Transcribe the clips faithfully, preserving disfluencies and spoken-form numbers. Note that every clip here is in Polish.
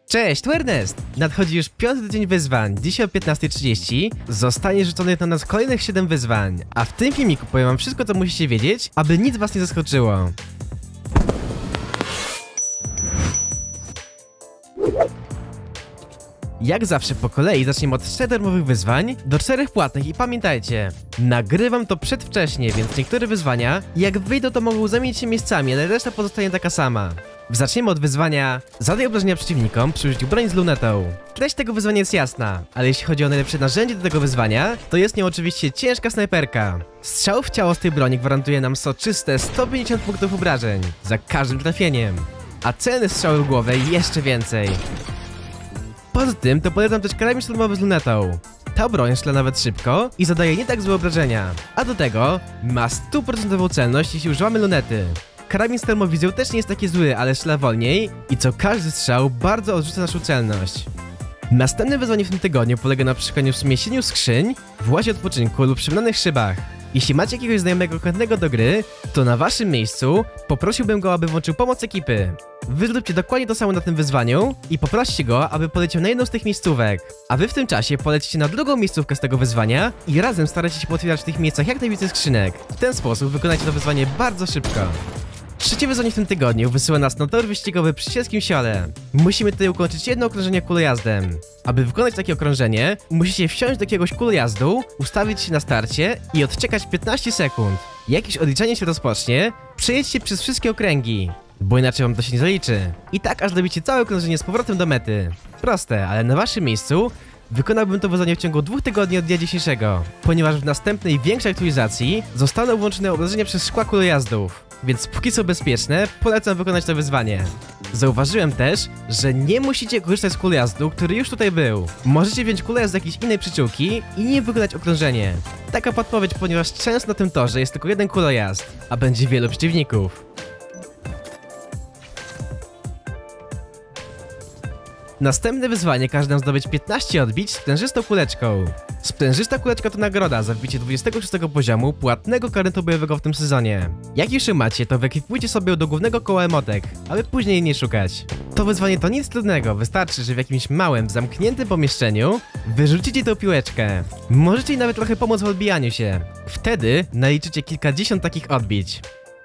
Cześć, tu Ernest! Nadchodzi już piąty dzień wyzwań. Dzisiaj o piętnastej trzydzieści zostanie rzuconych na nas kolejnych siedem wyzwań, a w tym filmiku powiem wam wszystko, co musicie wiedzieć, aby nic was nie zaskoczyło. Jak zawsze po kolei zaczniemy od trzech darmowych wyzwań do czterech płatnych i pamiętajcie, nagrywam to przedwcześnie, więc niektóre wyzwania, jak wyjdą, to mogą zamienić się miejscami, ale reszta pozostanie taka sama. Zaczniemy od wyzwania zadaj obrażenia przeciwnikom przy użyciu broni z lunetą. Treść tego wyzwania jest jasna, ale jeśli chodzi o najlepsze narzędzie do tego wyzwania, to jest nią oczywiście ciężka snajperka. Strzał w ciało z tej broni gwarantuje nam soczyste sto pięćdziesiąt punktów obrażeń za każdym trafieniem, a celne strzały w głowę jeszcze więcej. Poza tym to polecam też karabin szturmowy z lunetą. Ta broń strzela nawet szybko i zadaje nie tak złe obrażenia, a do tego ma stuprocentową celność, jeśli używamy lunety. Karabin z termowizją też nie jest taki zły, ale strzela wolniej i co każdy strzał bardzo odrzuca naszą celność. Następne wyzwanie w tym tygodniu polega na przeszukaniu w sumie siedmiu skrzyń w łazie odpoczynku lub przemynanych szybach. Jeśli macie jakiegoś znajomego chętnego do gry, to na waszym miejscu poprosiłbym go, aby włączył pomoc ekipy. Wy zróbcie dokładnie to samo na tym wyzwaniu i poproście go, aby poleciał na jedną z tych miejscówek. A wy w tym czasie polecicie na drugą miejscówkę z tego wyzwania i razem staracie się potwierdzać w tych miejscach jak najwięcej skrzynek. W ten sposób wykonajcie to wyzwanie bardzo szybko. Trzecie wyzwanie w tym tygodniu wysyła nas na tor wyścigowy przy Sielskim Siole. Musimy tutaj ukończyć jedno okrążenie kulojazdem. Aby wykonać takie okrążenie, musicie wsiąść do jakiegoś kulojazdu, ustawić się na starcie i odczekać piętnaście sekund. Jak już odliczanie się rozpocznie, przejedźcie przez wszystkie okręgi, bo inaczej wam to się nie zaliczy. I tak aż dobicie całe okrążenie z powrotem do mety. Proste, ale na waszym miejscu wykonałbym to wyzwanie w ciągu dwóch tygodni od dnia dzisiejszego, ponieważ w następnej większej aktualizacji zostaną włączone obrażenia przez szkła kulojazdów. Więc póki są bezpieczne, polecam wykonać to wyzwanie. Zauważyłem też, że nie musicie korzystać z kulojazdu, który już tutaj był. Możecie wziąć kulojazd z jakiejś innej przyczółki i nie wykonać okrążenie. Taka podpowiedź, ponieważ często na tym torze jest tylko jeden kulojazd, a będzie wielu przeciwników. Następne wyzwanie każe nam zdobyć piętnaście odbić sprężystą kuleczką. Sprężysta kuleczka to nagroda za wbicie dwudziestego szóstego poziomu płatnego karnetu bojowego w tym sezonie. Jak już ją macie, to wyekwipujcie sobie ją do głównego koła emotek, aby później jej nie szukać. To wyzwanie to nic trudnego, wystarczy, że w jakimś małym, zamkniętym pomieszczeniu wyrzucicie tą piłeczkę. Możecie jej nawet trochę pomóc w odbijaniu się. Wtedy naliczycie kilkadziesiąt takich odbić.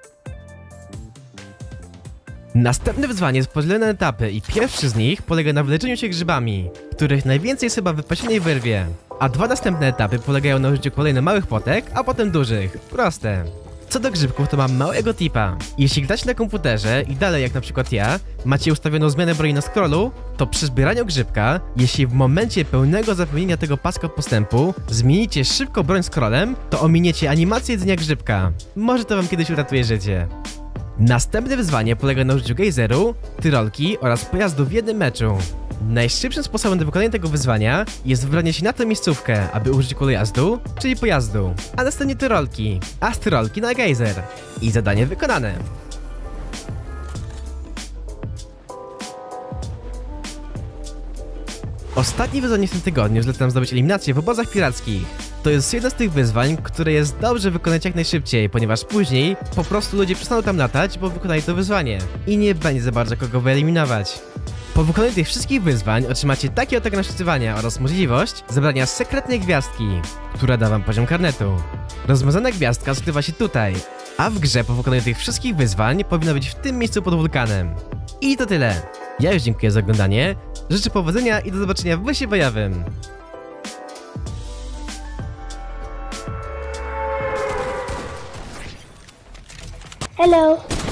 Następne wyzwanie jest podzielone na etapy i pierwszy z nich polega na wyleczeniu się grzybami, których najwięcej jest chyba w wypasionej wyrwie. A dwa następne etapy polegają na użyciu kolejnych małych potek, a potem dużych. Proste. Co do grzybków, to mam małego tipa. Jeśli gracie na komputerze i dalej jak na przykład ja, macie ustawioną zmianę broni na scrollu, to przy zbieraniu grzybka, jeśli w momencie pełnego zapełnienia tego paska postępu zmienicie szybko broń scrollem, to ominiecie animację jedzenia grzybka. Może to wam kiedyś uratuje życie. Następne wyzwanie polega na użyciu gejzeru, tyrolki oraz pojazdu w jednym meczu. Najszybszym sposobem do wykonania tego wyzwania jest wybranie się na tę miejscówkę, aby użyć kulojazdu, czyli pojazdu, a następnie tyrolki, a z tyrolki na gejzer. I zadanie wykonane. Ostatnie wyzwanie w tym tygodniu zlecam zdobyć eliminację w obozach pirackich. To jest jedno z tych wyzwań, które jest dobrze wykonać jak najszybciej, ponieważ później po prostu ludzie przestaną tam latać, bo wykonali to wyzwanie i nie będzie za bardzo kogo wyeliminować. Po wykonaniu tych wszystkich wyzwań otrzymacie takie oto naszczytywania oraz możliwość zebrania sekretnej gwiazdki, która da wam poziom karnetu. Rozmazana gwiazdka skrywa się tutaj, a w grze po wykonaniu tych wszystkich wyzwań powinna być w tym miejscu pod wulkanem. I to tyle. Ja już dziękuję za oglądanie, życzę powodzenia i do zobaczenia w wysie bojowym. Hello.